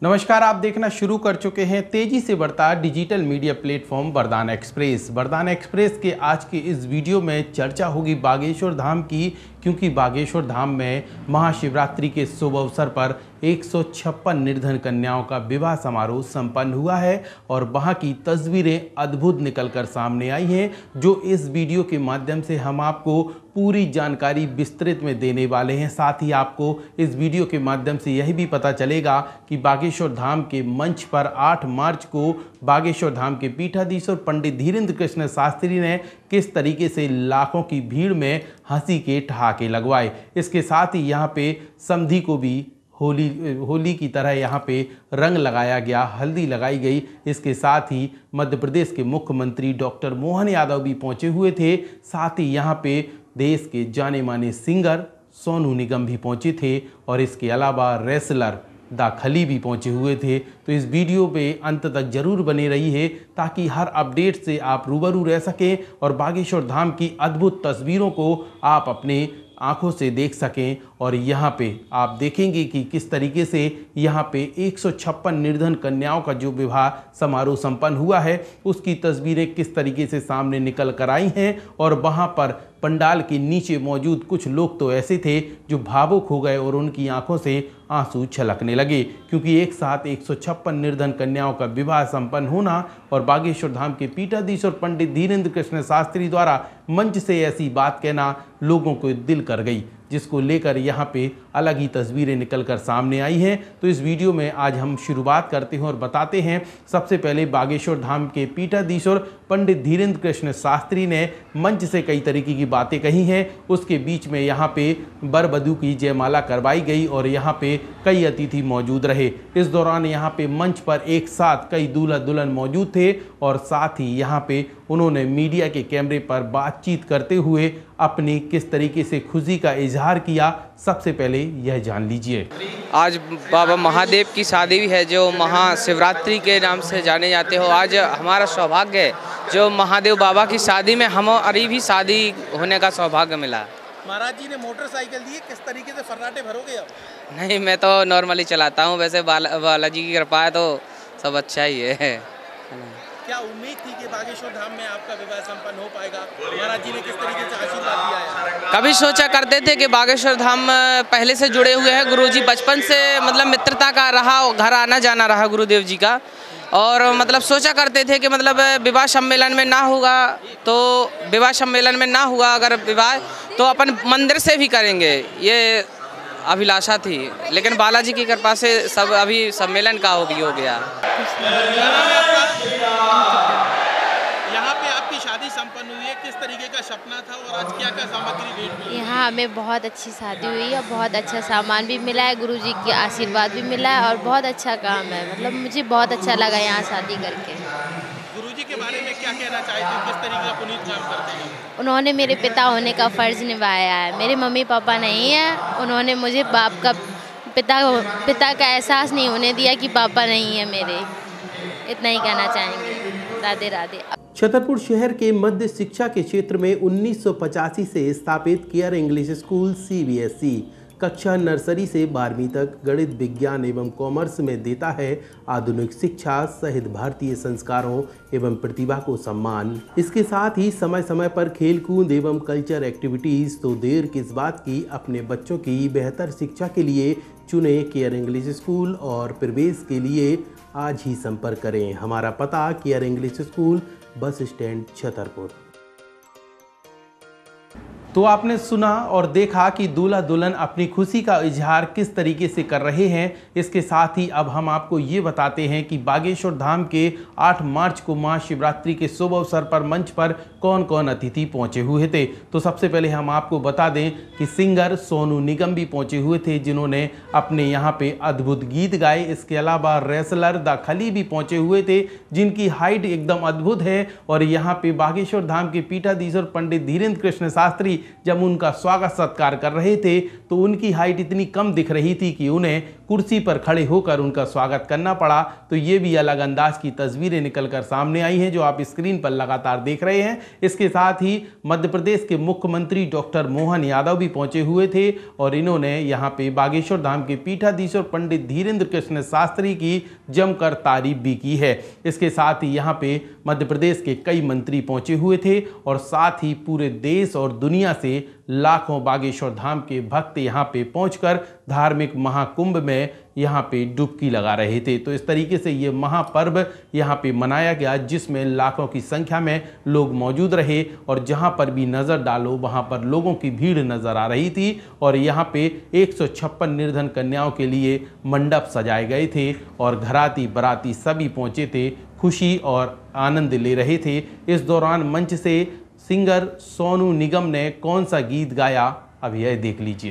नमस्कार, आप देखना शुरू कर चुके हैं तेजी से बढ़ता digital media platform Vardan express. Vardan express के आज के इस वीडियो में चर्चा होगी बागेश्वर धाम की, क्योंकि बागेश्वर धाम में महाशिवरात्रि के शुभ अवसर पर 156 निर्धन कन्याओं का विवाह समारोह संपन्न हुआ है और वहां की तस्वीरें अद्भुत निकलकर सामने आई हैं, जो इस वीडियो के माध्यम से हम आपको पूरी जानकारी विस्तृत में देने वाले हैं। साथ ही आपको इस वीडियो के माध्यम से यह भी पता चलेगा कि बागेश्वर धाम के मंच पर 8 मार्च को बागेश्वर धाम के पीठाधीश्वर पंडित धीरेन्द्र कृष्ण शास्त्री ने किस तरीके से लाखों की भीड़ में हंसी के ठहाके लगवाए। इसके साथ ही यहाँ पे समधी को भी होली की तरह यहाँ पे रंग लगाया गया, हल्दी लगाई गई। इसके साथ ही मध्य प्रदेश के मुख्यमंत्री डॉक्टर मोहन यादव भी पहुँचे हुए थे। साथ ही यहाँ पे देश के जाने माने सिंगर सोनू निगम भी पहुँचे थे और इसके अलावा रेसलर दा खली भी पहुँचे हुए थे। तो इस वीडियो पे अंत तक जरूर बने रहिए ताकि हर अपडेट से आप रूबरू रह सकें और बागेश्वर धाम की अद्भुत तस्वीरों को आप अपने आंखों से देख सकें। और यहाँ पे आप देखेंगे कि किस तरीके से यहाँ पे 156 निर्धन कन्याओं का जो विवाह समारोह संपन्न हुआ है उसकी तस्वीरें किस तरीके से सामने निकल कर आई हैं। और वहाँ पर पंडाल के नीचे मौजूद कुछ लोग तो ऐसे थे जो भावुक हो गए और उनकी आंखों से आंसू छलकने लगे, क्योंकि एक साथ 156 निर्धन कन्याओं का विवाह संपन्न होना और बागेश्वर धाम के पीठाधीश्वर पंडित धीरेन्द्र कृष्ण शास्त्री द्वारा मंच से ऐसी बात कहना लोगों को दिल कर गई, जिसको लेकर यहाँ पे अलग ही तस्वीरें निकलकर सामने आई हैं। तो इस वीडियो में आज हम शुरुआत करते हैं और बताते हैं। सबसे पहले बागेश्वर धाम के पीठाधीश्वर पंडित धीरेन्द्र कृष्ण शास्त्री ने मंच से कई तरीके की बातें कही हैं। उसके बीच में यहाँ पे वर वधू की जयमाला करवाई गई और यहाँ पे कई अतिथि मौजूद रहे। इस दौरान यहाँ पे मंच पर एक साथ कई दूल्हा दुल्हन मौजूद थे और साथ ही यहाँ पे उन्होंने मीडिया के कैमरे पर बातचीत करते हुए अपनी किस तरीके से खुशी का इजहार किया। सबसे पहले यह जान लीजिए। आज बाबा महादेव की शादी भी है जो महाशिवरात्रि के नाम से जाने जाते हो। आज हमारा सौभाग्य है जो महादेव बाबा की शादी में हमारी भी शादी होने का सौभाग्य मिला। महाराज जी ने मोटरसाइकिल दी, किस तरीके से फर्राटे भरोगे अब? नहीं, मैं तो नॉर्मली चलाता हूँ, वैसे बालाजी की कृपा है तो सब अच्छा ही है। क्या उम्मीद थी कि बागेश्वर धाम में आपका विवाह संपन्न हो पाएगा? महाराज जी ने किस तरीके से आशीर्वाद दिया है? कभी सोचा करते थे कि बागेश्वर धाम पहले से जुड़े हुए हैं, गुरुजी बचपन से मतलब मित्रता का रहा, घर आना जाना रहा गुरुदेव जी का। और मतलब सोचा करते थे कि मतलब विवाह सम्मेलन में ना होगा तो विवाह सम्मेलन में ना हुआ अगर विवाह तो अपन मंदिर से भी करेंगे, ये अभिलाषा थी। लेकिन बालाजी की कृपा से सब अभी सम्मेलन का हो गया। यहाँ पे आपकी शादी संपन्न हुई है, किस तरीके का सपना था और आज क्या क्या सामग्री भेंट हुई? यहाँ हमें बहुत अच्छी शादी हुई है, बहुत अच्छा सामान भी मिला है, गुरुजी के आशीर्वाद भी मिला है और बहुत अच्छा काम है। मतलब मुझे बहुत अच्छा लगा यहाँ शादी करके। गुरुजी के बारे में क्या कहना चाहते हैं, किस तरीके का पुनीत काम करते हैं? उन्होंने मेरे पिता होने का फ़र्ज़ निभाया है। मेरे मम्मी पापा नहीं हैं, उन्होंने मुझे बाप का पिता का एहसास नहीं होने दिया कि पापा नहीं है मेरे। इतना ही कहना चाहेंगे। राधे राधे। छतरपुर शहर के मध्य शिक्षा के क्षेत्र में 1985 से स्थापित केयर इंग्लिश स्कूल CBSE कक्षा नर्सरी से 12वीं तक गणित, विज्ञान एवं कॉमर्स में देता है आधुनिक शिक्षा सहित भारतीय संस्कारों एवं प्रतिभा को सम्मान। इसके साथ ही समय समय पर खेलकूद एवं कल्चर एक्टिविटीज़। तो देर किस बात की, अपने बच्चों की बेहतर शिक्षा के लिए चुने केयर इंग्लिश स्कूल और प्रवेश के लिए आज ही संपर्क करें। हमारा पता care English school, bus stand, Chhatarpur. तो आपने सुना और देखा कि दूल्हा दुल्हन अपनी खुशी का इजहार किस तरीके से कर रहे हैं। इसके साथ ही अब हम आपको ये बताते हैं कि बागेश्वर धाम के 8 मार्च को महाशिवरात्रि के शुभ अवसर पर मंच पर कौन कौन अतिथि पहुंचे हुए थे। तो सबसे पहले हम आपको बता दें कि सिंगर सोनू निगम भी पहुंचे हुए थे, जिन्होंने अपने यहाँ पे अद्भुत गीत गाए। इसके अलावा रेसलर दा खली भी पहुंचे हुए थे, जिनकी हाइट एकदम अद्भुत है। और यहाँ पे बागेश्वर धाम के पीठाधीश्वर पंडित धीरेन्द्र कृष्ण शास्त्री जब उनका स्वागत सत्कार कर रहे थे तो उनकी हाइट इतनी कम दिख रही थी कि उन्हें कुर्सी पर खड़े होकर उनका स्वागत करना पड़ा। तो ये भी अलग अंदाज की तस्वीरें निकलकर सामने आई हैं जो आप स्क्रीन पर लगातार देख रहे हैं। इसके साथ ही मध्य प्रदेश के मुख्यमंत्री डॉक्टर मोहन यादव भी पहुंचे हुए थे और इन्होंने यहाँ पे बागेश्वर धाम के पीठाधीश्वर पंडित धीरेन्द्र कृष्ण शास्त्री की जमकर तारीफ भी की है। इसके साथ ही यहाँ पे मध्य प्रदेश के कई मंत्री पहुंचे हुए थे और साथ ही पूरे देश और दुनिया से लाखों बागेश्वर धाम के भक्त यहाँ पे पहुंचकर धार्मिक महाकुंभ में यहाँ पे डुबकी लगा रहे थे। तो इस तरीके से ये महापर्व यहाँ पे मनाया गया जिसमें लाखों की संख्या में लोग मौजूद रहे और जहाँ पर भी नज़र डालो वहाँ पर लोगों की भीड़ नज़र आ रही थी। और यहाँ पे 156 निर्धन कन्याओं के लिए मंडप सजाए गए थे और घराती बराती सभी पहुँचे थे, खुशी और आनंद ले रहे थे। इस दौरान मंच से सिंगर सोनू निगम ने कौन सा गीत गाया, अब यह देख लीजिए।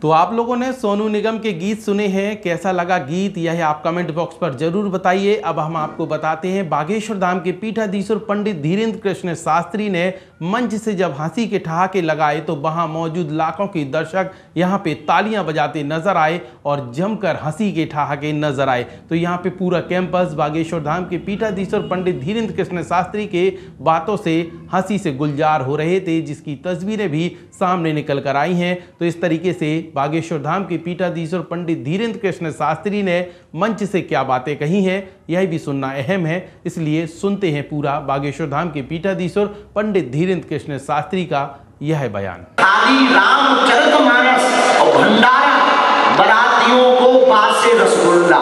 तो आप लोगों ने सोनू निगम के गीत सुने हैं, कैसा लगा गीत यह आप कमेंट बॉक्स पर जरूर बताइए। अब हम आपको बताते हैं बागेश्वर धाम के पीठाधीश्वर पंडित धीरेन्द्र कृष्ण शास्त्री ने मंच से जब हंसी के ठहाके लगाए तो वहां मौजूद लाखों के दर्शक यहां पे तालियां बजाते नजर आए और जमकर हंसी के ठहाके नजर आए। तो यहां पे पूरा कैंपस बागेश्वर धाम के पीठाधीश्वर पंडित धीरेन्द्र कृष्ण शास्त्री के बातों से हंसी से गुलजार हो रहे थे, जिसकी तस्वीरें भी सामने निकल कर आई हैं। तो इस तरीके से बागेश्वर धाम के पीठाधीश्वर पंडित धीरेन्द्र कृष्ण शास्त्री ने मंच से क्या बातें कही हैं यह भी सुनना अहम है, इसलिए सुनते हैं पूरा बागेश्वर धाम के पीठाधीश्वर पंडित धीरेन्द्र कृष्ण शास्त्री का यह बयान। आदि रामचरितमानस और भंडारा, बरातियों को पास से रसगुल्ला,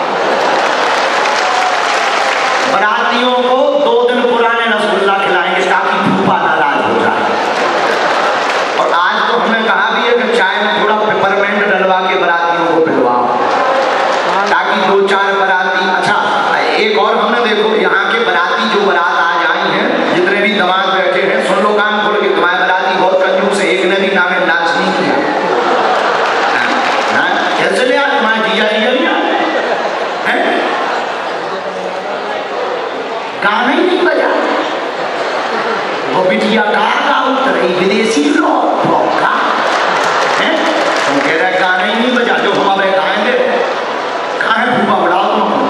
बरातियों को 2 दिन पुराने रसगुल्ला खिलाएंगे ताकि फूफा नाराज हो जाए। और आज तो हमने कहा भी है कि चाय में थोड़ा पेपरमेंट डलवा के बरातियों को पिलवाओ ताकि 2-4 बराती। अच्छा, एक और हमने देखो यहाँ के बराती जो बारात आज आई है, जितने भी दामाद बैठे हैं, सुन लो कान खोल के, तुम्हारे बराती बहुत कंजूस है, एक ने भी नामे नाच नहीं किया। कैसे लिया तुम्हारे जीजा लिया है, गाना ही नहीं बजा, वो बिटिया का उतरी विदेशी लोग का है, तुम कह रहे गाना ही नहीं बजा, जो हमारे गाएंगे कहाँ है फूफा बढ़ाओ तुम।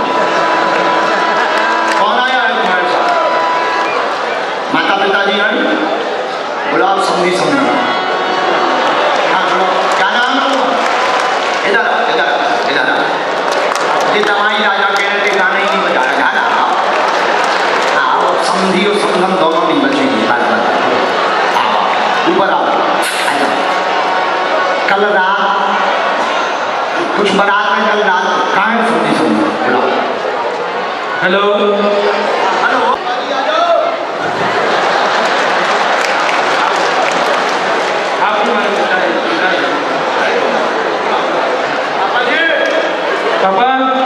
कौन आया है तुम्हारे साथ? माता पिताजी आए, बुलाओ समझी समझी। हाँ बोलो, क्या नाम है तुम्हारा? इधर इधर इधर, ये दवाई राजा कह रहे थे गाना ही नहीं बजा रहा, गाना समझी और समझन दोनों नहीं बचेंगे। ऊपर आओ। कल रात कुछ बारात में, कल रात कहाँ है समझी समझो। हेलो हेलो, पापा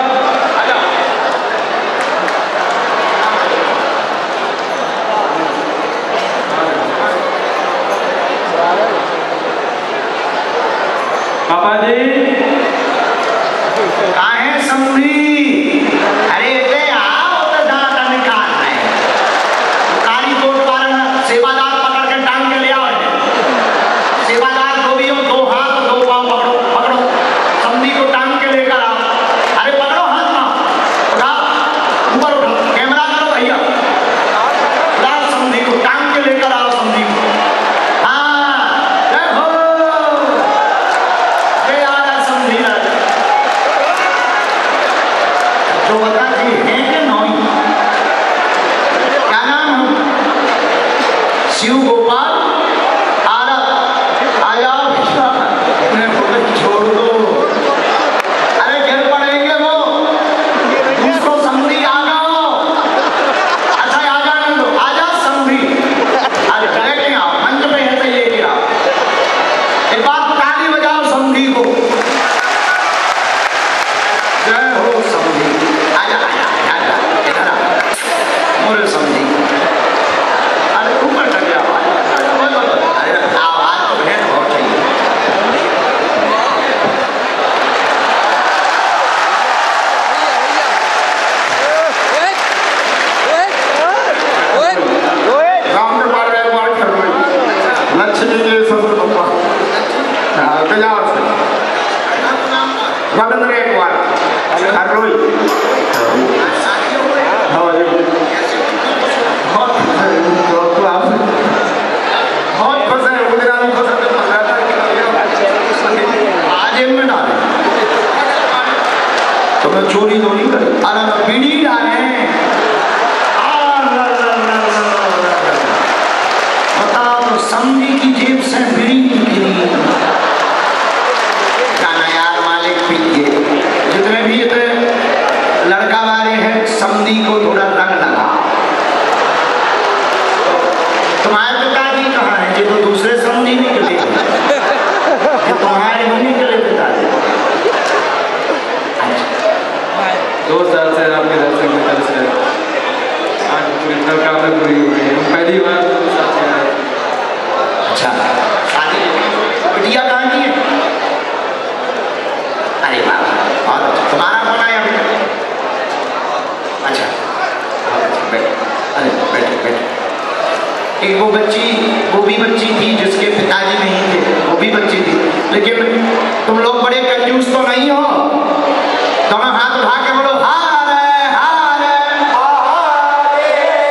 पापा जी कहाँ है समझी? अरे ले आओ तो दांत निकाल रहे हैं, काली कोट वाला सेवादार पकड़ के टांग के ले आओ। सेवादार को भी 2 हाथ 2 पाँव पकड़ो पकड़ो, समझी को टांग के लेकर आओ। अरे पकड़ो हाथ में, उठाओ ऊपर उठाओ, कैमरा करो भैया, उठाओ समझी को टांग के लेकर आओ। समझी को तो बता जी है कि नहीं? क्या नाम है? शिव गोपाल आरा आया छोड़ दो, अरे गिर पड़ेंगे वो, दूसरों समझी आ जाओ। अच्छा आ जाने दो, आजा समझी, अरे लेके आओ, मंच पे है तो लेके आओ। एक बार ताली बजाओ समझी को, जय हो समझी। मोरे समझी, अरे ऊपर कर गया अरे आवाज तो भेद बहुत चाहिए। राम ने मारा एक बार कर रही लक्ष्मी जी ससुर पप्पा तेजाब से रविंद्र एक बार कर रोई बहुत फंसे गुजरात में आज इनमें डाले तो मैं चोरी तो नहीं कर, अरे मैं बीड़ी डाले। बताओ तो समझी की जेब से बीड़ी निकली, गाना यार मालिक पीजिए, जितने भी इतने लड़का वाले हैं समझी को थोड़ा रंग लगा। तुम्हारे पिताजी कहाँ हैं? ये तो दूसरे समझी निकले, तुम्हारे नहीं निकले पिताजी। 2 साल से आपके दर्शन में कल से आज पूरी मनोकामना पूरी हो गई है। हम पहली बार 2 साल से आए। अच्छा, शादी बिटिया कहाँ की है? एक वो भी बच्ची थी जिसके पिताजी नहीं थे, वो भी बच्ची थी। लेकिन तुम लोग बड़े कंजूस तो नहीं हो, दोनों हाथ उठा के बोलो हारे हारे हारे।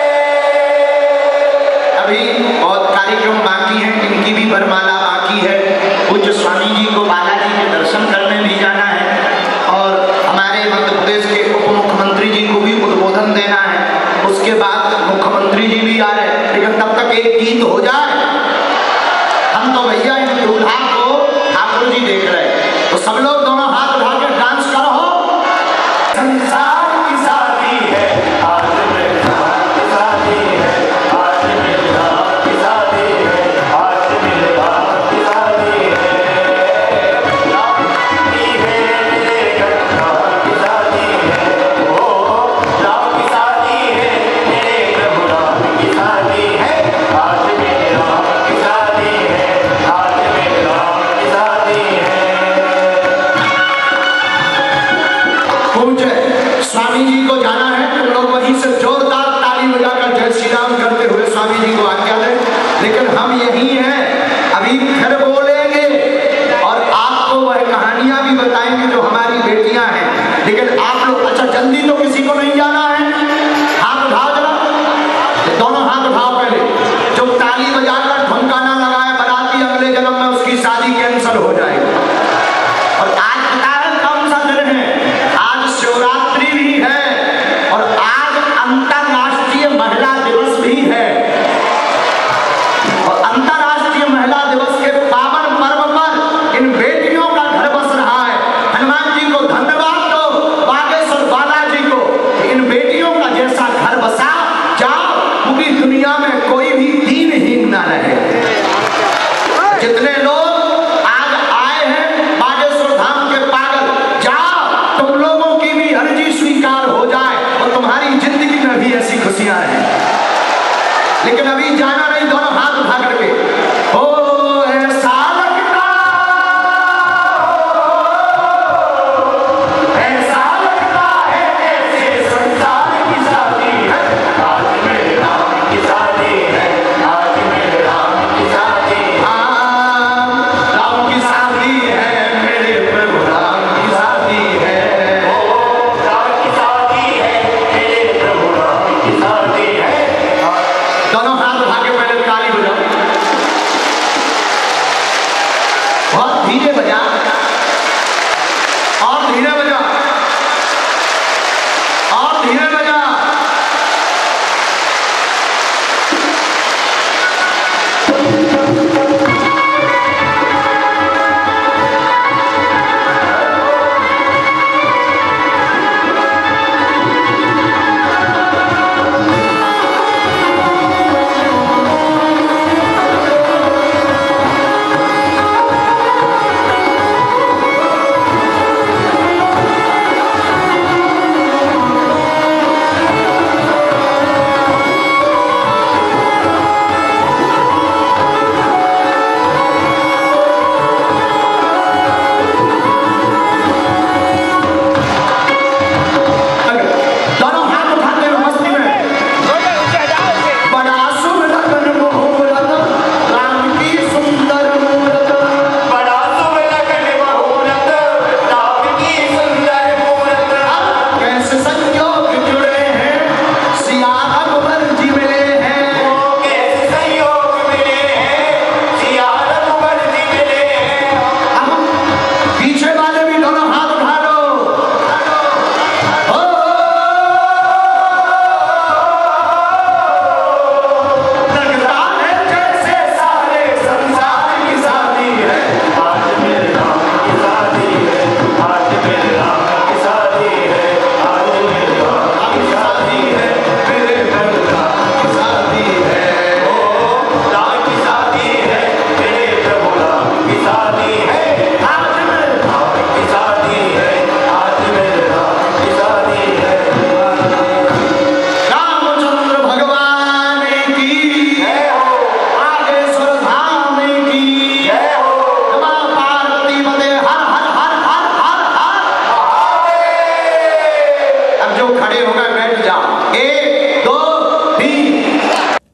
अभी बहुत कार्यक्रम बाकी हैं, इनकी भी वरमाला बाकी है। पूज्य स्वामी जी को बालाजी के दर्शन करने भी जाना है और हमारे मध्य प्रदेश के उप मुख्यमंत्री जी को भी उद्बोधन देना है। उसके बाद मुख्यमंत्री जी भी आ रहे हैं, लेकिन तब तक एक गीत हो जाए। हम तो भैया इन दूल्हा को ठाकुर जी देख रहे हैं, तो सब लोग दोनों हाथ उठा के डांस करो। संसार की शादी है आज मेरा की शादी है, आज मेरा की शादी है, आज मेरा की शादी है। राम की है मेरे गंगा की शादी है, ओ राम की शादी है, मेरे प्रभु राम की शादी है, आज मेरा की शादी है, आज मेरा की शादी है। पूज्य स्वामी जी को जाना है, तुम लोग वहीं से जोरदार ताली बजाकर जय श्री राम करते हुए स्वामी जी को आज्ञा दें। लेकिन हम यही हैं, अभी फिर बोलेंगे और आपको वह कहानियां भी बताएंगे जो हमारी बेटियां हैं। लेकिन आप लोग अच्छा जल्दी तो किसी को नहीं जाना है, हाथ उठाओ जरा, दोनों हाथ उठाओ। पहले जो ताली बजाकर ठुमकाना लगाए बराती, अगले जन्म में उसकी शादी कैंसिल हो जाएगी। और आज पता है कौन सा दिन है? आज शिवरात्रि भी है और आज अंतरराष्ट्रीय महिला दिवस भी है। और अंतरराष्ट्रीय महिला दिवस के पावन पर्व पर इन बेटियों का घर बस रहा है। हनुमान जी को धन्यवाद दो, बागेश्वर बालाजी को, इन बेटियों का जैसा घर बसा जाओ, पूरी दुनिया में कोई भी दीनहीन न रहे। जितने लोग आज आए हैं बागेश्वर धाम के पागल, जाओ, तुम लोगों की भी अर्जी स्वीकार हो जाए और तुम्हारी जिंदगी में भी ऐसी खुशियां रहें। लेकिन अभी जाना नहीं, दोनों हाथ उठा करके ओ ऐसा लगता, ऐसा लगता है ऐसे संसार की शादी है, आज मेरे राम की शादी है, आज मेरे राम की शादी है, राम की शादी है, मेरे प्रभु राम की शादी है, ओ राम की शादी है, मेरे प्रभु राम की शादी है। दोनों हाथ उठा के पहले ताली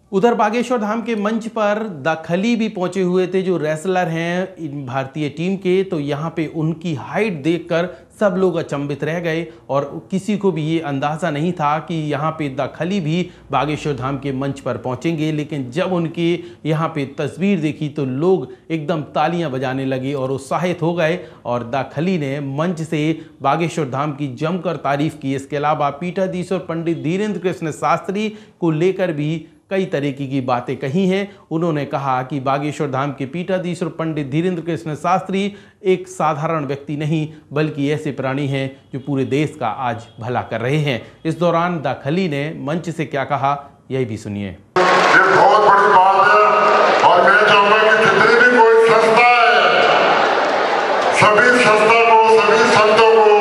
उधर बागेश्वर धाम के मंच पर द खली भी पहुंचे हुए थे, जो रेसलर हैं भारतीय टीम के। तो यहाँ पे उनकी हाइट देखकर सब लोग अचंभित रह गए और किसी को भी ये अंदाज़ा नहीं था कि यहाँ पे द खली भी बागेश्वर धाम के मंच पर पहुँचेंगे। लेकिन जब उनके यहाँ पे तस्वीर देखी तो लोग एकदम तालियां बजाने लगे और उत्साहित हो गए और द खली ने मंच से बागेश्वर धाम की जमकर तारीफ की। इसके अलावा पीठाधीश्वर पंडित धीरेन्द्र कृष्ण शास्त्री को लेकर भी कई तरीके की बातें कही हैं। उन्होंने कहा कि बागेश्वर धाम के पीठाधीश्वर पंडित धीरेन्द्र कृष्ण शास्त्री एक साधारण व्यक्ति नहीं बल्कि ऐसे प्राणी हैं जो पूरे देश का आज भला कर रहे हैं। इस दौरान द खली ने मंच से क्या कहा, यही भी सुनिए। ये बहुत बड़ी बात है और मैं चाहूंगा कि जितनी भी कोई संस्था है, सभी संस्था को, सभी संतों को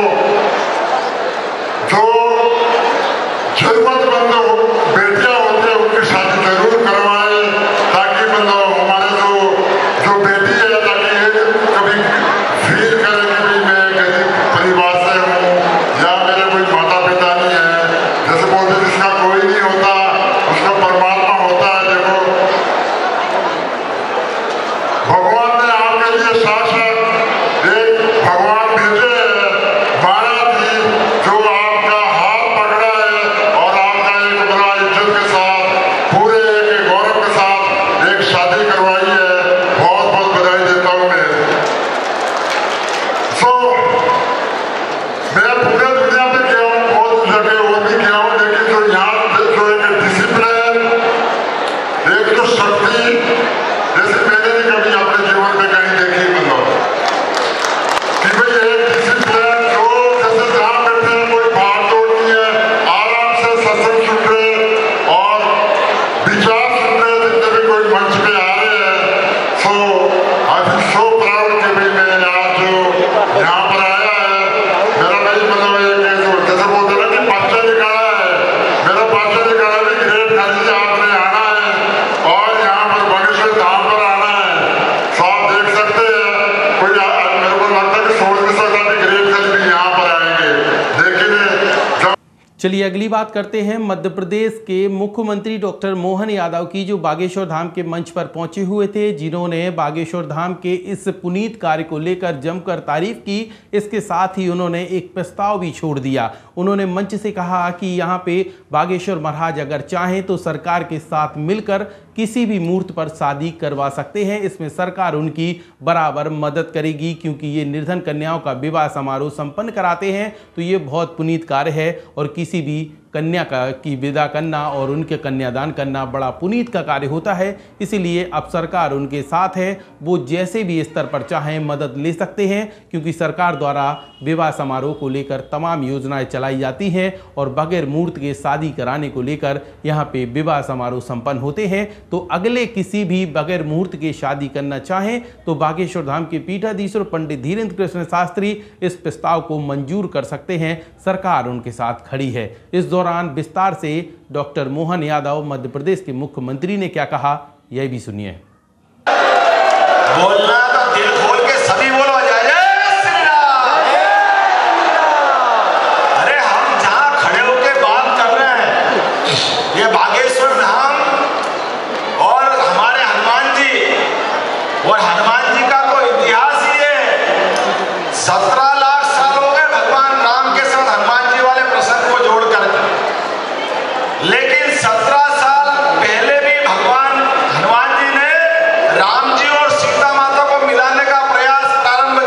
जो जरूरतमंद बेटियां होती है उनकी शादी जरूर करवाए, ताकि मतलब हमारे जो बेटी है ताकि ये कभी फील करे कि भाई मैं गरीब परिवार से हूँ या मेरे कोई माता पिता नहीं है। जैसे बोलते जिसका कोई नहीं होता उसका परमात्मा होता है। देखो भगवान ने आपके लिए साक्षात एक भगवान भेजे हैं, महाराज जी, जो आपका हाथ पकड़ा है और आपका एक बड़ा इज्जत के साथ पूरे एक गौरव के साथ एक शादी करवाई है। बहुत बहुत बधाई देता हूँ मैं। मैं पूरे दुनिया में गया हूँ, बहुत जगह और भी गया हूँ, लेकिन जो यहाँ जो एक डिसिप्लिन, एक जो शक्ति, जैसे मैंने भी कभी अपने जीवन में कहीं देखी, मतलब कि भाई एक डिसिप्लिन जो जैसे जहाँ बैठे हैं कोई भाग दौड़ नहीं है, आराम से सत्संग सुन रहे और विचार सुन रहे जितने भी कोई मंच पे आ रहे हैं। सो आई एम सो प्राउड कि भाई मैं आज जो यहाँ पर आया है, मेरा भाई मतलब एक जो जैसे बोलते ना कि बच्चा निकाला है, मेरा बच्चा निकाला भी ग्रेट खाली आपने आना है और यहाँ पर बागेश्वर धाम पर आना है। तो आप देख सकते हैं कोई मेरे को लगता है कि सोच नहीं सकता कि ग्रेट खाली भी यहाँ पर आएंगे, लेकिन जब चलिए अगली बात करते हैं मध्य प्रदेश के मुख्यमंत्री डॉक्टर मोहन यादव की, जो बागेश्वर धाम के मंच पर पहुंचे हुए थे, जिन्होंने बागेश्वर धाम के इस पुनीत कार्य को लेकर जमकर तारीफ की। इसके साथ ही उन्होंने एक प्रस्ताव भी छोड़ दिया। उन्होंने मंच से कहा कि यहाँ पे बागेश्वर महाराज अगर चाहें तो सरकार के साथ मिलकर किसी भी मूर्त पर शादी करवा सकते हैं। इसमें सरकार उनकी बराबर मदद करेगी, क्योंकि ये निर्धन कन्याओं का विवाह समारोह संपन्न कराते हैं। तो ये बहुत पुनीत कार्य है और किसी भी कन्या की विदा करना और उनके कन्यादान करना बड़ा पुनीत का कार्य होता है। इसीलिए अब सरकार उनके साथ है, वो जैसे भी स्तर पर चाहें मदद ले सकते हैं, क्योंकि सरकार द्वारा विवाह समारोह को लेकर तमाम योजनाएं चलाई जाती हैं और बगैर मूर्त के शादी कराने को लेकर यहाँ पे विवाह समारोह संपन्न होते हैं। तो अगले किसी भी बगैर मुहूर्त के शादी करना चाहें तो बागेश्वर धाम के पीठाधीश्वर पंडित धीरेन्द्र कृष्ण शास्त्री इस प्रस्ताव को मंजूर कर सकते हैं। सरकार उनके साथ खड़ी है। इस दौरान विस्तार से डॉक्टर मोहन यादव मध्य प्रदेश के मुख्यमंत्री ने क्या कहा, यह भी सुनिए। बोलना तो दिल खोल के सभी बोलो, अरे हम जहां खड़े होकर बात कर रहे हैं ये बागेश्वर धाम और हमारे हनुमान जी, और हनुमान जी का तो इतिहास ही है। 17 लाख साल हो गए भगवान राम के साथ हनुमान जी वाले प्रसंग को जोड़कर, लेकिन 17 साल पहले भी भगवान हनुमान जी ने राम जी और सीता माता को मिलाने का प्रयास प्रारंभ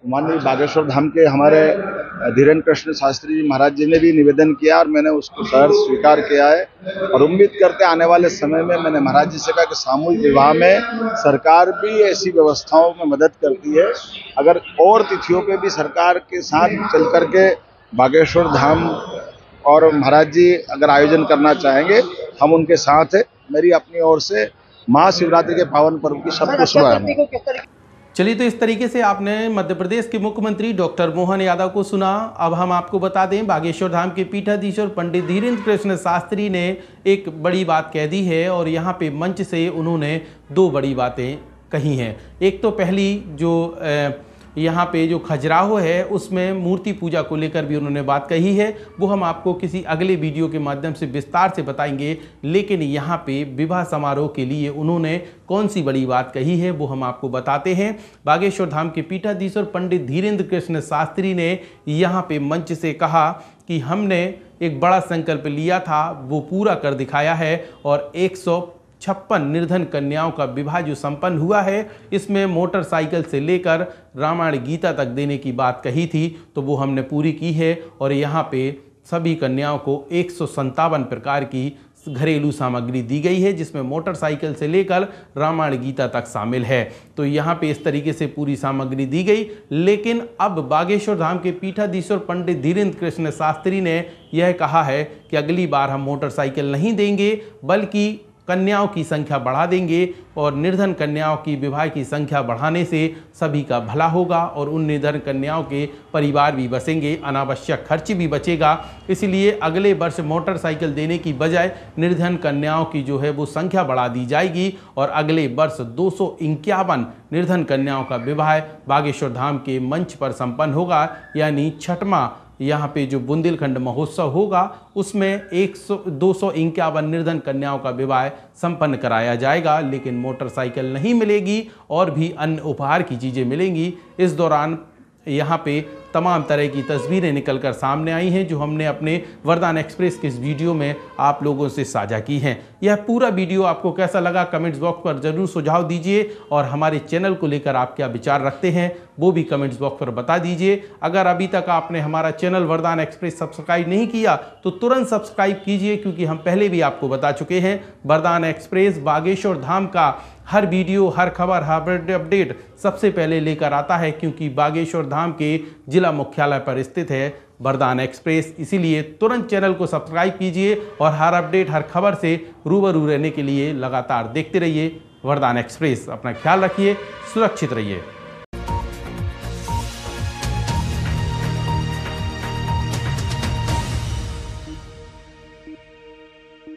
माननीय बागेश्वर धाम के हमारे धीरेन्द्र कृष्ण शास्त्री जी महाराज जी ने भी निवेदन किया और मैंने उसको सहर्ष स्वीकार किया है और उम्मीद करते आने वाले समय में मैंने महाराज जी से कहा कि सामूहिक विवाह में सरकार भी ऐसी व्यवस्थाओं में मदद करती है। अगर और तिथियों पे भी सरकार के साथ चल करके बागेश्वर धाम और महाराज जी अगर आयोजन करना चाहेंगे हम उनके साथ हैं। मेरी अपनी ओर से महाशिवरात्रि के पावन पर्व की सबको शुभकामनाएं। चलिए, तो इस तरीके से आपने मध्य प्रदेश के मुख्यमंत्री डॉक्टर मोहन यादव को सुना। अब हम आपको बता दें, बागेश्वर धाम के पीठाधीश्वर पंडित धीरेन्द्र कृष्ण शास्त्री ने एक बड़ी बात कह दी है और यहाँ पे मंच से उन्होंने दो बड़ी बातें कही हैं। एक तो पहली जो यहाँ पे जो खजुराहो है उसमें मूर्ति पूजा को लेकर भी उन्होंने बात कही है, वो हम आपको किसी अगले वीडियो के माध्यम से विस्तार से बताएंगे। लेकिन यहाँ पे विवाह समारोह के लिए उन्होंने कौन सी बड़ी बात कही है वो हम आपको बताते हैं। बागेश्वर धाम के पीठाधीश्वर पंडित धीरेन्द्र कृष्ण शास्त्री ने यहाँ पे मंच से कहा कि हमने एक बड़ा संकल्प लिया था, वो पूरा कर दिखाया है और 156 निर्धन कन्याओं का विवाह जो संपन्न हुआ है, इसमें मोटरसाइकिल से लेकर रामायण गीता तक देने की बात कही थी तो वो हमने पूरी की है और यहाँ पे सभी कन्याओं को 157 प्रकार की घरेलू सामग्री दी गई है, जिसमें मोटरसाइकिल से लेकर रामायण गीता तक शामिल है। तो यहाँ पे इस तरीके से पूरी सामग्री दी गई। लेकिन अब बागेश्वर धाम के पीठाधीश्वर पंडित धीरेन्द्र कृष्ण शास्त्री ने यह कहा है कि अगली बार हम मोटरसाइकिल नहीं देंगे बल्कि कन्याओं की संख्या बढ़ा देंगे और निर्धन कन्याओं की विवाह की संख्या बढ़ाने से सभी का भला होगा और उन निर्धन कन्याओं के परिवार भी बसेंगे, अनावश्यक खर्च भी बचेगा। इसलिए अगले वर्ष मोटरसाइकिल देने की बजाय निर्धन कन्याओं की जो है वो संख्या बढ़ा दी जाएगी और अगले वर्ष 251 निर्धन कन्याओं का विवाह बागेश्वर धाम के मंच पर संपन्न होगा। यानी छठवां यहाँ पे जो बुंदेलखंड महोत्सव होगा उसमें 251 निर्धन कन्याओं का विवाह संपन्न कराया जाएगा। लेकिन मोटरसाइकिल नहीं मिलेगी और भी अन्य उपहार की चीज़ें मिलेंगी। इस दौरान यहाँ पे तमाम तरह की तस्वीरें निकलकर सामने आई हैं जो हमने अपने वरदान एक्सप्रेस के इस वीडियो में आप लोगों से साझा की हैं। यह पूरा वीडियो आपको कैसा लगा कमेंट्स बॉक्स पर ज़रूर सुझाव दीजिए और हमारे चैनल को लेकर आप क्या विचार रखते हैं वो भी कमेंट्स बॉक्स पर बता दीजिए। अगर अभी तक आपने हमारा चैनल वरदान एक्सप्रेस सब्सक्राइब नहीं किया तो तुरंत सब्सक्राइब कीजिए, क्योंकि हम पहले भी आपको बता चुके हैं वरदान एक्सप्रेस बागेश्वर धाम का हर वीडियो, हर खबर, हर अपडेट सबसे पहले लेकर आता है, क्योंकि बागेश्वर धाम के जिला मुख्यालय पर स्थित है वरदान एक्सप्रेस। इसीलिए तुरंत चैनल को सब्सक्राइब कीजिए और हर अपडेट, हर खबर से रूबरू रहने के लिए लगातार देखते रहिए वरदान एक्सप्रेस। अपना ख्याल रखिए, सुरक्षित रहिए।